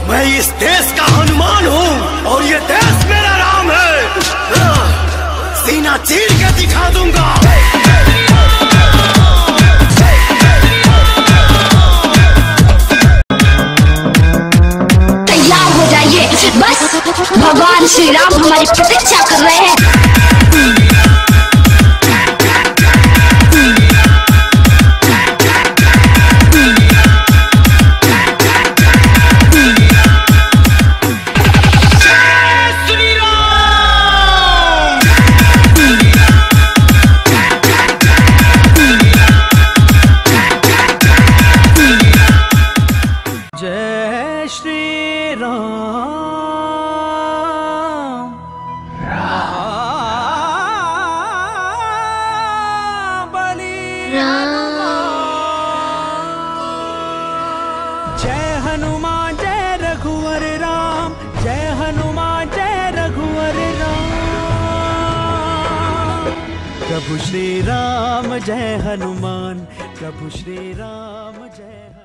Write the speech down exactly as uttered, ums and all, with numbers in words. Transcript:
मैं इस देश का हनुमान हूँ और ये देश मेरा राम है। सीना चीर के दिखा दूंगा। तैयार हो जाइए, बस भगवान श्री राम हमारी प्रतीक्षा कर रहे हैं। जय श्री राम, बलि जय हनुमान जय रघुवर राम, जय हनुमान जय रघुवर राम। प्रभु श्री राम जय हनुमान, प्रभु श्री राम जय